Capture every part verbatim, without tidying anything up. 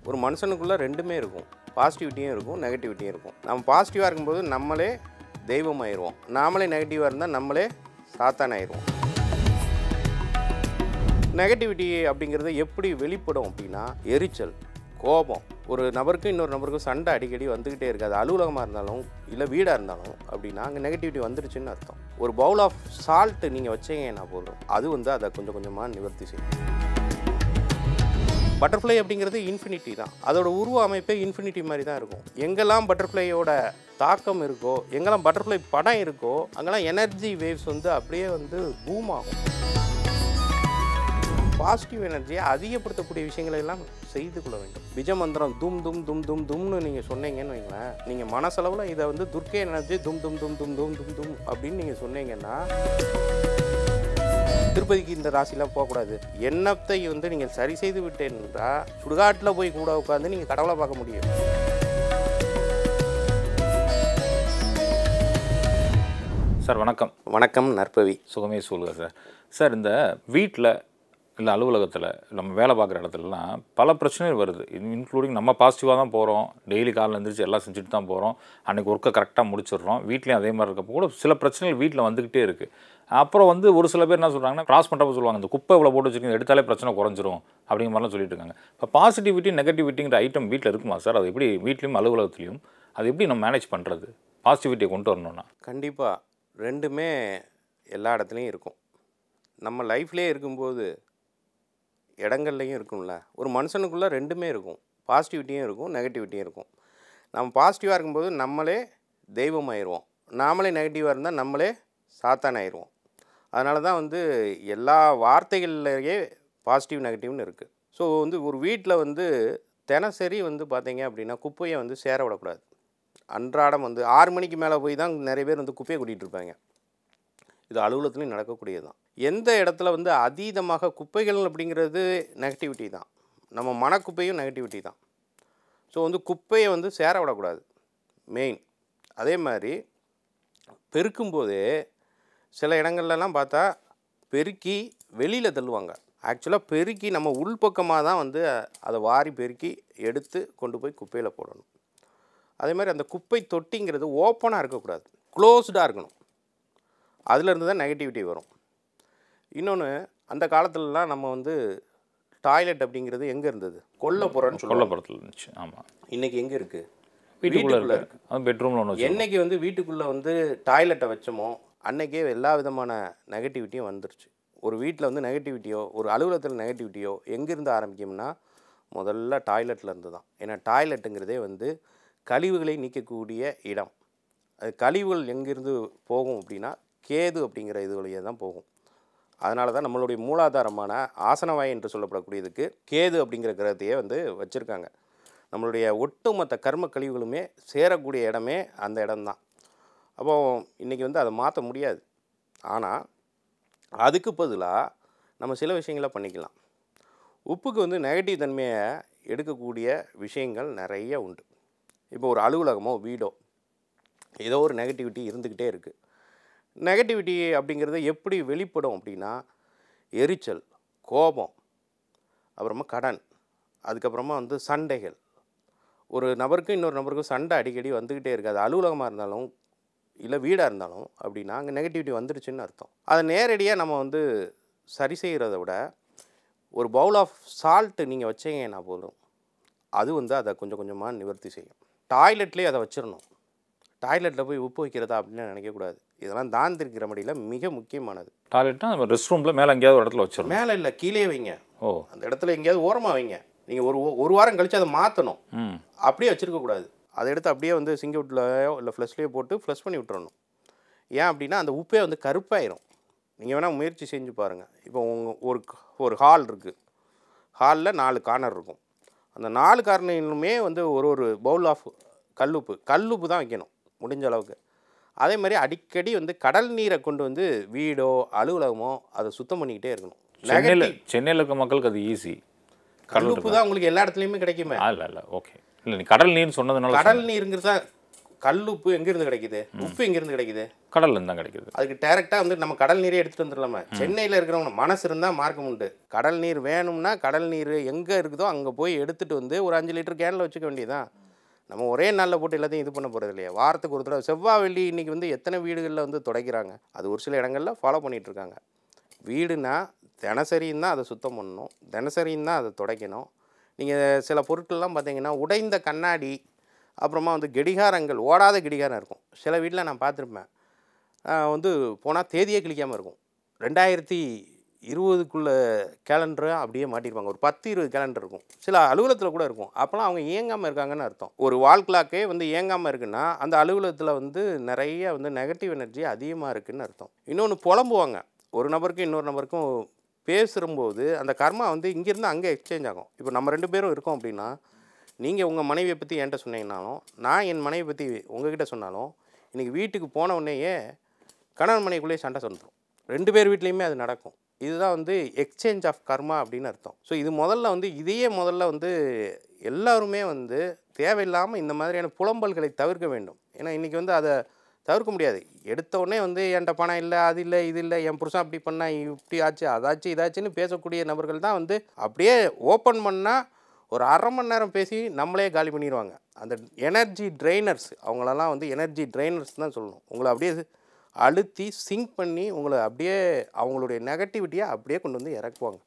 ஒரு மனுஷனுக்குள்ள ரெண்டுமே இருக்கும். பாசிட்டிவிட்டியும் இருக்கும், நெகட்டிவிட்டியும் இருக்கும். நம்ம பாசிட்டிவாக இருக்கும்போது நம்மளே தெய்வம் ஆயிடுவோம். நாமளே நெகட்டிவாக இருந்தால் நம்மளே சாத்தான் ஆயிடுவோம். நெகட்டிவிட்டி அப்படிங்கிறது எப்படி வெளிப்படும் அப்படின்னா, எரிச்சல், கோபம். ஒரு நபருக்கும் இன்னொரு நபருக்கும் சண்டை அடிக்கடி வந்துக்கிட்டே இருக்குது. அது அலுவலகமாக இருந்தாலும் இல்லை வீடாக இருந்தாலும் அப்படின்னா அங்கே நெகட்டிவிட்டி வந்துருச்சுன்னு அர்த்தம். ஒரு பவுல் ஆஃப் சால்ட்டு நீங்கள் வச்சீங்கன்னா போதும், அது வந்து அதை கொஞ்சம் கொஞ்சமாக நிவர்த்தி செய்யும். பட்டர்ஃப்ளை அப்படிங்கிறது இன்ஃபினிட்டி தான். அதோட உருவ அமைப்பே இன்ஃபினிட்டி மாதிரி தான் இருக்கும். எங்கெல்லாம் பட்டர்ஃப்ளையோட தாக்கம் இருக்கோ, எங்கெல்லாம் பட்டர்ஃப்ளை படம் இருக்கோ, அங்கெல்லாம் எனர்ஜி வேவ்ஸ் வந்து அப்படியே வந்து பூம் ஆகும். பாசிட்டிவ் எனர்ஜியை அதிகப்படுத்தக்கூடிய விஷயங்களை எல்லாம் செய்து கொள்ள வேண்டும். விஜமந்திரம் தும் தும் தும் தும் தும்னு நீங்கள் சொன்னீங்கன்னு வைங்களேன், நீங்கள் மனசளவில் இதை வந்து துர்க்கை எனர்ஜி தும் தும் தும் தும் தும் தும் தும் அப்படின்னு நீங்கள் சொன்னீங்கன்னா, திருப்பதிக்கு இந்த ராசிலாம் போகக்கூடாது. எண்ணத்தை வந்து நீங்கள் சரி செய்து விட்டேன்றா சுடுகாட்டில் போய் கூட உட்காந்து நீங்கள் கடவுளை பார்க்க முடியும். சார் வணக்கம். வணக்கம் நற்பவி. சுகமே சொல்லுங்கள் சார். சார் இந்த வீட்டில் இல்லை அலுவலகத்தில் நம்ம வேலை பார்க்குற இடத்துலலாம் பல பிரச்சனைகள் வருது. இன்க்ளூடிங் நம்ம பாசிட்டிவாக தான் போகிறோம், டெய்லி காலையில் எழுந்திரிச்சு எல்லாம் செஞ்சுட்டு தான் போகிறோம், அன்றைக்கி ஒர்க்கை கரெக்டாக முடிச்சிடுறோம். வீட்லேயும் அதே மாதிரி இருக்கப்போ கூட சில பிரச்சனைகள் வீட்டில் வந்துக்கிட்டே இருக்குது. அப்புறம் வந்து ஒரு சில பேர் என்ன சொல்கிறாங்கன்னா, கிராஸ் பண்ணுறப்ப சொல்லுவாங்க, இந்த குப்பை இவ்வளோ போட்டு வச்சுருக்கீங்க, எடுத்தாலே பிரச்சனை குறைஞ்சிரும் அப்படிங்கிற மாதிரிலாம் சொல்லிட்டு இருக்காங்க. இப்போ பாசிட்டிவிட்டி நெகட்டிவிட்டிங்கிற ஐட்டம் வீட்டில் இருக்குமா சார்? அது எப்படி வீட்லேயும் அலுவலகத்துலேயும் அது எப்படி நம்ம மேனேஜ் பண்ணுறது, பாசிட்டிவிட்டியை கொண்டு வரணும்னா? கண்டிப்பாக ரெண்டுமே எல்லா இடத்துலையும் இருக்கும். நம்ம லைஃப்லேயே இருக்கும்போது இடங்கள்லையும் இருக்கும்ல. ஒரு மனுஷனுக்குள்ளே ரெண்டுமே இருக்கும். பாசிட்டிவிட்டியும் இருக்கும், நெகட்டிவிட்டியும் இருக்கும். நம்ம பாசிட்டிவாக இருக்கும்போது நம்மளே தெய்வம் ஆயிடுவோம். நாமளே நெகட்டிவாக இருந்தால் நம்மளே சாத்தான் ஆயிடுவோம். அதனால தான் வந்து எல்லா வார்த்தைகள்லேயே பாசிட்டிவ் நெகட்டிவ்னு இருக்குது. ஸோ வந்து ஒரு வீட்டில் வந்து தினசரி வந்து பார்த்தீங்க அப்படின்னா குப்பையை வந்து சேர விடக்கூடாது. அன்றாடம் வந்து ஆறு மணிக்கு மேலே போய் தான் நிறைய பேர் வந்து குப்பையை கூட்டிகிட்டு இருப்பாங்க. இது அலுவலகத்துலையும் நடக்கக்கூடியது தான். எந்த இடத்துல வந்து அதீதமாக குப்பைகள் அப்படிங்கிறது நெகட்டிவிட்டி தான். நம்ம மனக்குப்பையும் நெகட்டிவிட்டி தான். ஸோ வந்து குப்பையை வந்து சேர விடக்கூடாது மெயின். அதே மாதிரி பெருக்கும்போதே சில இடங்கள்லாம் பார்த்தா பெருக்கி வெளியில் தள்ளுவாங்க. ஆக்சுவலாக பெருக்கி நம்ம உள்பக்கமாக தான் வந்து அதை வாரி பெருக்கி எடுத்து கொண்டு போய் குப்பையில் போடணும். அதே மாதிரி அந்த குப்பை தொட்டிங்கிறது ஓப்பனாக இருக்கக்கூடாது, க்ளோஸ்டாக இருக்கணும். அதுலேருந்து தான் நெகட்டிவிட்டி வரும். இன்னொன்று, அந்த காலத்துலலாம் நம்ம வந்து டாய்லெட் அப்படிங்கிறது எங்கே இருந்தது? கொல்லப்புறம்னு சொல்லி கொல்லப்புறத்தில் இருந்துச்சு. ஆமாம். இன்றைக்கி எங்கே இருக்குது? வீட்டுக்குள்ளே இருக்குது. அது பெட்ரூமில் ஒன்று. என்றைக்கு வந்து வீட்டுக்குள்ளே வந்து டாய்லெட்டை வச்சோமோ அன்றைக்கே எல்லா விதமான நெகட்டிவிட்டியும் வந்துருச்சு. ஒரு வீட்டில் வந்து நெகட்டிவிட்டியோ, ஒரு அலுவலகத்தில் நெகட்டிவிட்டியோ எங்கேருந்து ஆரம்பிக்கும்னா முதல்ல டாய்லெட்லேருந்து தான். ஏன்னா டாய்லெட்டுங்கிறதே வந்து கழிவுகளை நீக்கக்கூடிய இடம். அது கழிவுகள் எங்கேருந்து போகும் அப்படின்னா கேது அப்படிங்கிற இது வழியாக தான் போகும். அதனால தான் நம்மளுடைய மூலாதாரமான ஆசனவாய் என்று சொல்லப்படக்கூடியதுக்கு கேது அப்படிங்கிற கிரகத்தையே வந்து வச்சுருக்காங்க. நம்மளுடைய ஒட்டுமொத்த கர்ம கழிவுகளுமே சேரக்கூடிய இடமே அந்த இடம்தான். அப்போது இன்றைக்கி வந்து அதை மாற்ற முடியாது. ஆனால் அதுக்கு பதிலாக நம்ம சில விஷயங்களை பண்ணிக்கலாம். உப்புக்கு வந்து நெகட்டிவ் தன்மையை எடுக்கக்கூடிய விஷயங்கள் நிறைய உண்டு. இப்போ ஒரு அலுவலகமோ வீடோ ஏதோ ஒரு நெகட்டிவிட்டி இருந்துக்கிட்டே இருக்குது. நெகட்டிவிட்டி அப்படிங்கிறது எப்படி வெளிப்படும் அப்படின்னா, எரிச்சல், கோபம், அப்புறமா கடன், அதுக்கப்புறமா வந்து சண்டைகள். ஒரு நபருக்கும் இன்னொரு நபருக்கும் சண்டை அடிக்கடி வந்துக்கிட்டே இருக்குது. அது அலுவலகமாக இருந்தாலும் இல்லை வீடாக இருந்தாலும் அப்படின்னா அங்கே நெகட்டிவிட்டி வந்துருச்சுன்னு அர்த்தம். அதை நேரடியாக நம்ம வந்து சரி செய்கிறத விட ஒரு பவுல் ஆஃப் சால்ட்டு நீங்கள் வச்சீங்கன்னா போதும், அது வந்து அதை கொஞ்சம் கொஞ்சமாக நிவர்த்தி செய்யும். டாய்லெட்லேயே அதை வச்சிடணும். டாய்லெட்டில் போய் உப்பு வைக்கிறதா அப்படின்னு நினைக்கக்கூடாது. இதெல்லாம் தாந்திரிக் ரெமடியில் மிக முக்கியமானது. டாய்லெட்னா நம்ம ரெஸ்ட் ரூமில் மேலே எங்கேயாவது ஒரு இடத்துல வச்சிடணும். மேலே இல்லை, கீழே வைங்க. ஓ, அந்த இடத்துல எங்கேயாவது ஓரமாக வைங்க. நீங்கள் ஒரு ஒரு வாரம் கழித்து அதை மாற்றணும். அப்படியே வச்சுருக்கக்கூடாது. அதை எடுத்து அப்படியே வந்து சிங்கவுட்லையோ இல்லை ஃப்ளஷ்லேயோ போட்டு ஃப்ளஷ் பண்ணி விட்டுறணும். ஏன் அப்படின்னா அந்த உப்பே வந்து கருப்பாயிரும். நீங்கள் வேணால் முயற்சி செஞ்சு பாருங்கள். இப்போ உங்கள் ஒரு ஒரு ஹால் இருக்குது. ஹாலில் நாலு கார்னர் இருக்கும். அந்த நாலு கார்னருமே வந்து ஒரு ஒரு பவுல் ஆஃப் கல்லுப்பு கல்லுப்பு தான் வைக்கணும் முடிஞ்ச அளவுக்கு. அதே மாதிரி அடிக்கடி வந்து கடல் நீரை கொண்டு வந்து வீடோ அலுவலகமோ அதை சுத்தம் பண்ணிக்கிட்டே இருக்கணும். சென்னையில் சென்னையில் இருக்க மக்களுக்கு அது ஈஸி. கல்லுப்பு தான் உங்களுக்கு எல்லா இடத்துலையுமே கிடைக்குமே. இல்லை இல்லை ஓகே இல்லை, நீ கடல் நீர்னு சொன்னதுனால கடல் நீருங்கிறது தான் கல்லுப்பு எங்கேருந்து கிடைக்குது? உப்பு எங்கேருந்து கிடைக்குது? கடல்லேருந்து தான் கிடைக்குது. அதுக்கு டேரெக்டாக வந்து நம்ம கடல் நீரே எடுத்துகிட்டு வந்துடலாமா? சென்னையில் இருக்கிறவங்க மனசு இருந்தால் மார்க்கம் உண்டு. கடல் நீர் வேணும்னா கடல் நீர் எங்கே இருக்குதோ அங்கே போய் எடுத்துகிட்டு வந்து ஒரு அஞ்சு லிட்டர் கேனில் வச்சுக்க வேண்டியதான். நம்ம ஒரே நாளில் போட்டு எல்லாத்தையும் இது பண்ண போகிறது இல்லையா? வாரத்துக்கு ஒரு தடவை செவ்வாய் வெள்ளி இன்றைக்கி வந்து எத்தனை வீடுகளில் வந்து துடைக்கிறாங்க. அது ஒரு சில இடங்களில் ஃபாலோ பண்ணிகிட்ருக்காங்க. வீடுனா தினசரியும் தான் அதை சுத்தம் பண்ணணும், தினசரியும் தான் அதை துடைக்கணும். நீங்கள் சில பொருட்கள்லாம் பார்த்தீங்கன்னா உடைந்த கண்ணாடி, அப்புறமா வந்து கடிகாரங்கள், ஓடாத கடிகாரம் இருக்கும். சில வீட்டில் நான் பார்த்துருப்பேன், வந்து போனால் தேதியே கிளிக்காமல் இருக்கும். ரெண்டாயிரத்தி இருபதுக்குள்ளே கேலண்டரை அப்படியே மாட்டிருப்பாங்க. ஒரு பத்து இருபது கேலண்டர் இருக்கும். சில அலுவலகத்தில் கூட இருக்கும். அப்போலாம் அவங்க இயங்காமல் இருக்காங்கன்னு அர்த்தம். ஒரு வால் கிளாக்கே வந்து இயங்காமல் இருக்குன்னா அந்த அலுவலகத்தில் வந்து நிறைய வந்து நெகட்டிவ் எனர்ஜி அதிகமாக இருக்குதுன்னு அர்த்தம். இன்னொன்று புலம்புவாங்க. ஒரு நபருக்கும் இன்னொரு நபருக்கும் பேசும்போது அந்த கர்மா வந்து இங்கேருந்து அங்கே எக்ஸ்சேஞ்ச் ஆகும். இப்போ நம்ம ரெண்டு பேரும் இருக்கோம் அப்படின்னா, நீங்கள் உங்கள் மனைவியை பற்றி என்கிட்ட சொன்னீங்கன்னாலும், நான் என் மனைவியை பற்றி உங்ககிட்ட சொன்னாலும், இன்றைக்கி வீட்டுக்கு போன உடனேயே கணவன் மனைவிக்குள்ளேயே சண்டை சொல்கிறோம். ரெண்டு பேர் வீட்லேயுமே அது நடக்கும். இதுதான் வந்து எக்ஸ்சேஞ்ச் ஆஃப் கர்மா அப்படின்னு அர்த்தம். ஸோ இது முதல்ல வந்து இதையே முதல்ல வந்து எல்லாருமே வந்து தேவையில்லாமல் இந்த மாதிரியான புலம்பல்களை தவிர்க்க வேண்டும். ஏன்னா இன்றைக்கி வந்து அதை தவிர்க்க முடியாது. எடுத்தோடனே வந்து என்கிட்ட பணம் இல்லை, அது இல்லை, இது இல்லை, என் புருஷன் அப்படி பண்ணா, இப்படி ஆச்சு, அதாச்சு, இதாச்சுன்னு பேசக்கூடிய நபர்கள் தான் வந்து அப்படியே ஓப்பன் பண்ணால் ஒரு அரை மணி நேரம் பேசி நம்மளே காலி பண்ணிடுவாங்க. அந்த எனர்ஜி ட்ரெயினர்ஸ், அவங்களெல்லாம் வந்து எனர்ஜி ட்ரெயினர்ஸ் தான் சொல்லணும். உங்களை அப்படியே அழுத்தி சிங்க் பண்ணி உங்களை அப்படியே அவங்களுடைய நெகட்டிவிட்டியை அப்படியே கொண்டு வந்து இறக்குவாங்க.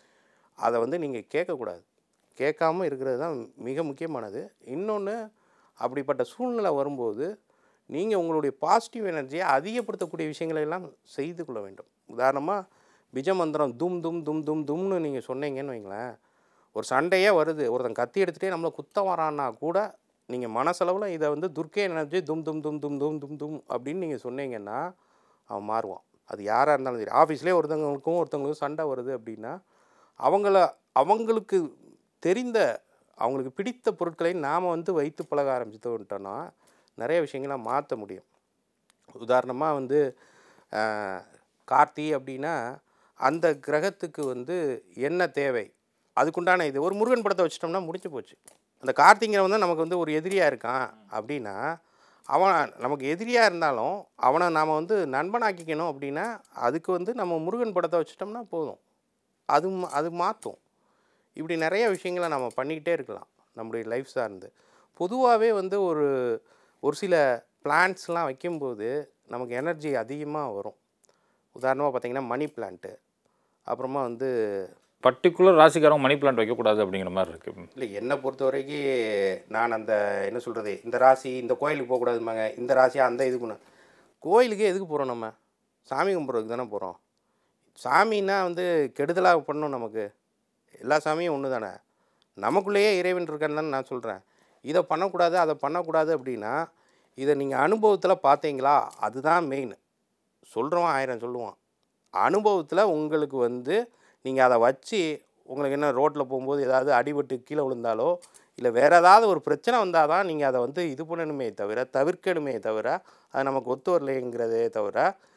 அதை வந்து நீங்கள் கேட்கக்கூடாது. கேட்காமல் இருக்கிறது தான் மிக முக்கியமானது. இன்னொன்று, அப்படிப்பட்ட சூழ்நிலை வரும்போது நீங்கள் உங்களுடைய பாசிட்டிவ் எனர்ஜியை அதிகப்படுத்தக்கூடிய விஷயங்களை எல்லாம் செய்து கொள்ள வேண்டும். உதாரணமாக பிஜமந்திரம் தும் தும் தும் தும் தும்னு நீங்கள் சொன்னீங்கன்னு வைங்களேன், ஒரு சண்டையே வருது, ஒருத்தன் கத்தி எடுத்துகிட்டே நம்மளை குத்த வரான்னா கூட நீங்கள் மனசளவில் இதை வந்து துர்க்கை எனர்ஜி தும் தும் தும் தும் தும் தும் தும் அப்படின்னு நீங்கள் சொன்னீங்கன்னா அவன் மாறுவான். அது யாராக இருந்தாலும் சரி. ஆஃபீஸ்லேயே ஒருத்தவங்களுக்கும் ஒருத்தவங்களுக்கும் சண்டை வருது அப்படின்னா அவங்கள அவங்களுக்கு தெரிந்த அவங்களுக்கு பிடித்த பொருட்களை நாம் வந்து வைத்து பழக ஆரம்பிச்சுட்டோம்னா நிறைய விஷயங்களை மாற்ற முடியும். உதாரணமாக வந்து கார்த்தி அப்படின்னா அந்த கிரகத்துக்கு வந்து என்ன தேவை, அதுக்குண்டான இது ஒரு முருகன் படத்தை வச்சிட்டோம்னா முடிஞ்சு போச்சு. அந்த கார்த்திங்கிறவன் தான் நமக்கு வந்து ஒரு எதிரியாக இருக்கான் அப்படின்னா, அவன் நமக்கு எதிரியாக இருந்தாலும் அவனை நாம் வந்து நண்பனாக்கிக்கணும் அப்படின்னா அதுக்கு வந்து நம்ம முருகன் படத்தை வச்சிட்டோம்னா போதும். அது அது மாற்றும். இப்படி நிறைய விஷயங்களை நம்ம பண்ணிக்கிட்டே இருக்கலாம் நம்முடைய லைஃப் சார்ந்து. பொதுவாகவே வந்து ஒரு ஒரு சில பிளான்ட்ஸ்லாம் வைக்கும்போது நமக்கு எனர்ஜி அதிகமாக வரும். உதாரணமாக பார்த்திங்கன்னா மணி பிளான்ட்டு, அப்புறமா வந்து பர்டிகுலர் ராசிக்காரங்க மணி பிளான்ட் வைக்கக்கூடாது அப்படிங்கிற மாதிரி இருக்குது. இல்லை, என்னை பொறுத்த வரைக்கும் நான் அந்த என்ன சொல்கிறது, இந்த ராசி இந்த கோயிலுக்கு போகக்கூடாதுமாங்க, இந்த ராசியாக அந்த இதுக்குன்னு. கோயிலுக்கே எதுக்கு போகிறோம்? நம்ம சாமி கும்பிட்றதுக்கு தானே போகிறோம். சாமின்னா வந்து கெடுதலாக பண்ணணும். நமக்கு எல்லா சாமியும் ஒன்று தானே. நமக்குள்ளேயே இறைவன் இருக்கான்னு தானே நான் சொல்கிறேன். இதை பண்ணக்கூடாது அதை பண்ணக்கூடாது அப்படின்னா இதை நீங்கள் அனுபவத்தில் பார்த்தீங்களா? அதுதான் மெயின். சொல்கிறவன் ஆயிரம் சொல்லுவான். அனுபவத்தில் உங்களுக்கு வந்து நீங்கள் அதை வச்சு உங்களுக்கு என்ன ரோட்டில் போகும்போது ஏதாவது அடிபட்டு கீழே விழுந்தாலோ இல்லை வேறு ஏதாவது ஒரு பிரச்சனை வந்தால் தான் நீங்கள் அதை வந்து இது பண்ணணுமே தவிர தவிர்க்கணுமே தவிர அது நமக்கு ஒத்து வரலைங்கிறதே தவிர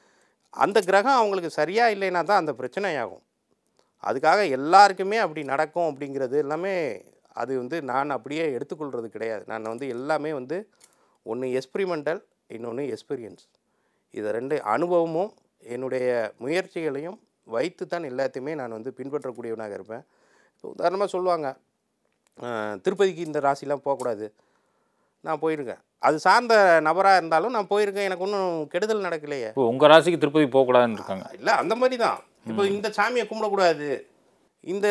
அந்த கிரகம் அவங்களுக்கு சரியாக இல்லைன்னா தான் அந்த பிரச்சனை ஆகும். அதுக்காக எல்லாருக்குமே அப்படி நடக்கும் அப்படிங்கிறது எல்லாமே அது வந்து நான் அப்படியே எடுத்துக்கொள்கிறது கிடையாது. நான் வந்து எல்லாமே வந்து ஒன்று எக்ஸ்பிரிமெண்டல், இன்னொன்று எக்ஸ்பீரியன்ஸ். இதை ரெண்டு அனுபவமும் என்னுடைய முயற்சிகளையும் வைத்து தான் எல்லாத்தையுமே நான் வந்து பின்பற்றக்கூடியவனாக இருப்பேன். உதாரணமாக சொல்லுவாங்க, திருப்பதிக்கு இந்த ராசிலாம் போகக்கூடாது. நான் போயிருக்கேன். அது சார்ந்த நபராக இருந்தாலும் நான் போயிருக்கேன். எனக்கு ஒன்றும் கெடுதல் நடக்கலையே. இப்போ உங்கள் ராசிக்கு திருப்பதி போகக்கூடாதுன்னு இருக்காங்க? இல்லை, அந்த மாதிரி தான். இப்போ இந்த சாமியை கும்பிடக்கூடாது, இந்த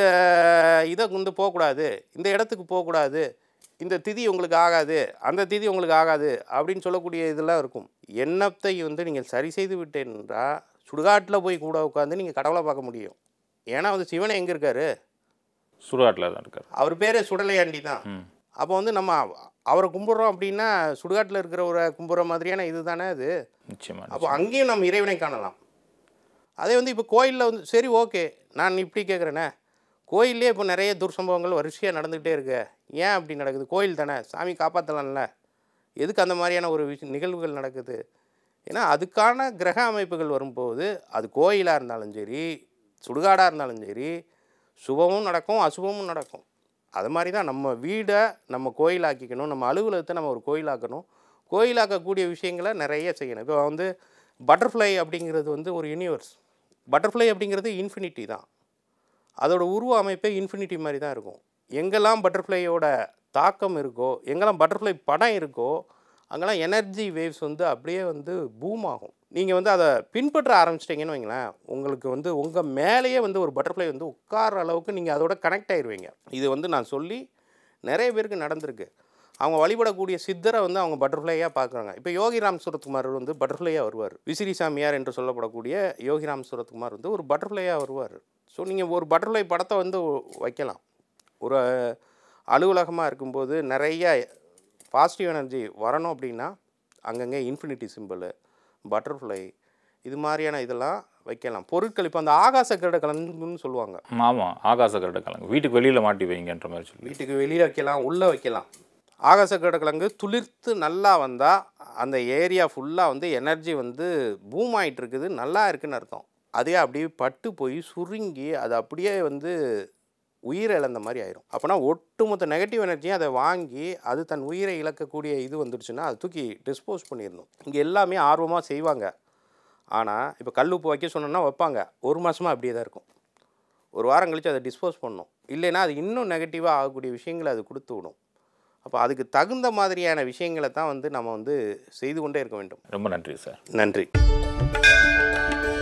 இதை வந்து போகக்கூடாது, இந்த இடத்துக்கு போகக்கூடாது, இந்த திதி உங்களுக்கு ஆகாது, அந்த திதி உங்களுக்கு ஆகாது அப்படின்னு சொல்லக்கூடிய இதெல்லாம் இருக்கும். எண்ணத்தை வந்து நீங்கள் சரி செய்து விட்டேன்றா சுடுகாட்டில் போய் கூட உட்காந்து நீங்கள் கடவுளை பார்க்க முடியும். ஏன்னா வந்து சிவனை எங்கே இருக்கார்? சுடுகாட்டில் தான் இருக்கார். அவர் பேர் சுடலையாண்டி தான். அப்போ வந்து நம்ம அவரை கும்பிட்றோம் அப்படின்னா சுடுகாட்டில் இருக்கிற ஒரு கும்பிட்ற மாதிரியான இது தானே அது. நிச்சயமாக. அப்போ அங்கேயும் நம்ம இறைவனை காணலாம். அதே வந்து இப்போ கோயிலில் வந்து சரி ஓகே, நான் இப்படி கேட்குறேனே, கோயிலே இப்போ நிறைய துர்சம்பவங்கள் வரிசையாக நடந்துக்கிட்டே இருக்கு. ஏன் அப்படி நடக்குது? கோயில் தானே, சாமி காப்பாற்றலாம்ல, எதுக்கு அந்த மாதிரியான ஒரு விஷயம் நிகழ்வுகள் நடக்குது? ஏன்னா அதுக்கான கிரக அமைப்புகள் வரும்போது அது கோயிலாக இருந்தாலும் சரி சுடுகாடாக இருந்தாலும் சரி சுபமும் நடக்கும் அசுபமும் நடக்கும். அது மாதிரி தான் நம்ம வீடை நம்ம கோயிலாக்கிக்கணும், நம்ம அலுவலகத்தை நம்ம ஒரு கோயிலாக்கணும். கோயிலாக்கக்கூடிய விஷயங்களை நிறைய செய்யணும். இப்போ வந்து பட்டர்ஃப்ளை அப்படிங்கிறது வந்து ஒரு யூனிவர்ஸ். பட்டர்ஃப்ளை அப்படிங்கிறது இன்ஃபினிட்டி தான். அதோட உருவ அமைப்பே இன்ஃபினிட்டி மாதிரி தான் இருக்கும். எங்கெல்லாம் பட்டர்ஃப்ளையோட தாக்கம் இருக்கோ, எங்கெல்லாம் பட்டர்ஃப்ளை படம் இருக்கோ, அங்கெல்லாம் எனர்ஜி வேவ்ஸ் வந்து அப்படியே வந்து பூம் ஆகும். நீங்கள் வந்து அதை பின்பற்ற ஆரம்பிச்சிட்டிங்கன்னு வைங்களேன், உங்களுக்கு வந்து உங்கள் மேலேயே வந்து ஒரு பட்டர்ஃப்ளை வந்து உட்கார அளவுக்கு நீங்கள் அதோட கனெக்ட் ஆயிடுவீங்க. இது வந்து நான் சொல்லி நிறைய பேருக்கு நடந்திருக்கு. அவங்க வழிபடக்கூடிய சித்தரை வந்து அவங்க பட்டர்ஃப்ளையாக பார்க்குறாங்க. இப்போ யோகிராம் சுரத்குமார் வந்து பட்டர்ஃப்ளையாக வருவார். விசிறி சாமியார் என்று சொல்லப்படக்கூடிய யோகிராம் சுரத்குமார் வந்து ஒரு பட்டர்ஃப்ளையாக வருவார். ஸோ நீங்கள் ஒரு பட்டர்ஃப்ளை படத்தை வந்து வைக்கலாம். ஒரு அலுவலகமாக இருக்கும்போது நிறைய பாசிட்டிவ் எனர்ஜி வரணும் அப்படின்னா அங்கங்கே இன்ஃபினிட்டி சிம்பிள், பட்டர்ஃப்ளை, இது மாதிரியான இதெல்லாம் வைக்கலாம். பொருட்கள் இப்போ அந்த ஆகாச கருட கலங்குன்னு சொல்லுவாங்க. ஆமாம், ஆகாச கருட கலங்கு வீட்டுக்கு வெளியில் மாட்டி வைங்கன்ற மாதிரி சொல்லி. வீட்டுக்கு வெளியில் வைக்கலாம், உள்ளே வைக்கலாம். ஆகாச கருட கலங்கு துளிர்த்து நல்லா வந்தால் அந்த ஏரியா ஃபுல்லாக வந்து எனர்ஜி வந்து பூம் ஆகிட்டு இருக்குது, நல்லா இருக்குதுன்னு அர்த்தம். அதே அப்படியே பட்டு போய் சுருங்கி அது அப்படியே வந்து உயிரை இழந்த மாதிரி ஆயிரும். அப்போனா ஒட்டுமொத்த நெகட்டிவ் எனர்ஜியும் அதை வாங்கி அது தன் உயிரை இழக்கக்கூடிய இது வந்துடுச்சுன்னா அது தூக்கி டிஸ்போஸ் பண்ணிடணும். இங்கே எல்லாமே ஆர்வமாக செய்வாங்க. ஆனால் இப்போ கல் உப்பு வைக்க சொன்னோன்னா வைப்பாங்க, ஒரு மாதமாக அப்படியே தான் இருக்கும். ஒரு வாரம் கழித்து அதை டிஸ்போஸ் பண்ணணும். இல்லைன்னா அது இன்னும் நெகட்டிவாக ஆகக்கூடிய விஷயங்களை அது கொடுத்து விடும். அப்போ அதுக்கு தகுந்த மாதிரியான விஷயங்களை தான் வந்து நம்ம வந்து செய்து கொண்டே இருக்க வேண்டும். ரொம்ப நன்றி சார். நன்றி.